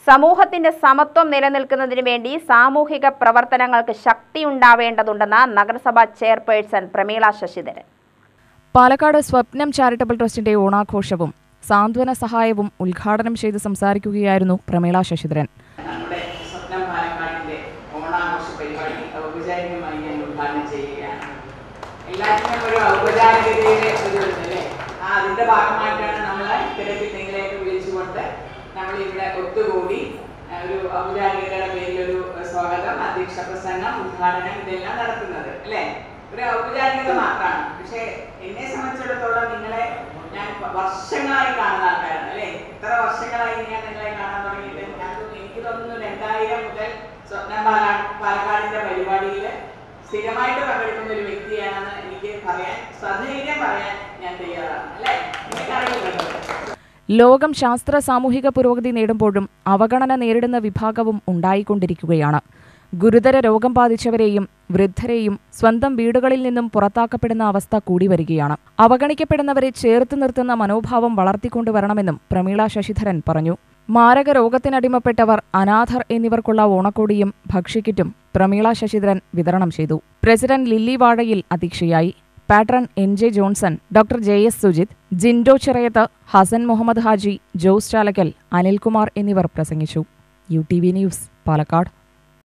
സമൂഹത്തിന്റെ സമത്വം നിലനിൽക്കുന്നതിനു വേണ്ടി സാമൂഹിക പ്രവർത്തനങ്ങൾക്ക് ശക്തിയുണ്ടാവേണ്ടതുണ്ടെന്ന് നഗരസഭാ ചെയർപേഴ്സൺ പ്രമീള ശശിധരൻ. പാലക്കാട് സ്വപ്നം ചാരിറ്റബിൾ ട്രസ്റ്റിന്റെ ഓണാഘോഷവും സാന്ത്വന സഹായവും ഉദ്ഘാടനം ചെയ്ത് സംസാരിക്കുകയായിരുന്നു പ്രമീള ശശിധരൻ. അതിന്റെ ഭാഗമായിട്ടാണ് നമ്മൾ ഇത്തരത്തിൽ നിങ്ങളെയൊക്കെ വിളിച്ചുകൊണ്ട് നമ്മൾ ഇവിടെ ഒത്തുകൂടി ഒരു ഔപചാരികതയുടെ പേരിൽ ഒരു സ്വാഗതം, അധ്യക്ഷ പ്രസംഗം, ഉദ്ഘാടനം ഇതെല്ലാം നടത്തുന്നത് അല്ലേ. ഒരു ഔപചാരികത മാത്രമാണ്. പക്ഷെ എന്നെ സംബന്ധിച്ചിടത്തോളം നിങ്ങളെ ഞാൻ വർഷങ്ങളായി കാണുന്ന ആൾക്കാരാണ് അല്ലേ. എത്ര വർഷങ്ങളായി ഞാൻ നിങ്ങളെ കാണാൻ തുടങ്ങിയിട്ട് എനിക്ക് തോന്നുന്നു 2000 മുതൽ സ്വപ്നം പാലക്കാടിന്റെ പരിപാടിയിൽ സ്ഥിരമായിട്ട് പങ്കെടുക്കുന്ന ഒരു വ്യക്തിയാണെന്ന് എനിക്ക് പറയാൻ സധൈര്യം പറയാൻ ഞാൻ തയ്യാറാണ് അല്ലേ. ലോകം ശാസ്ത്ര സാമൂഹിക പുരോഗതി നേടുമ്പോഴും അവഗണന നേരിടുന്ന വിഭാഗവും ഉണ്ടായിക്കൊണ്ടിരിക്കുകയാണ്. ഗുരുതര രോഗം ബാധിച്ചവരെയും വൃദ്ധരെയും സ്വന്തം വീടുകളിൽ നിന്നും പുറത്താക്കപ്പെടുന്ന അവസ്ഥ കൂടി വരികയാണ്. അവഗണിക്കപ്പെടുന്നവരെ ചേർത്ത് നിർത്തുന്ന മനോഭാവം വളർത്തിക്കൊണ്ടുവരണമെന്നും പ്രമീള ശശിധരൻ പറഞ്ഞു. മാരക രോഗത്തിനടിമപ്പെട്ടവർ, അനാഥർ എന്നിവർക്കുള്ള ഓണക്കോടിയും ഭക്ഷ്യക്കിറ്റും പ്രമീള ശശിധരൻ വിതരണം ചെയ്തു. പ്രസിഡന്റ് ലില്ലി വാഴയിൽ അധ്യക്ഷയായി. Patron NJ Johnson, doctor JS Sujith, Jindo Chirayath, Hassan Muhammad Haji, Jose Chalakkal, Anilkumar എന്നിവർ പ്രസംഗിച്ചു. UTV news, Palakkad.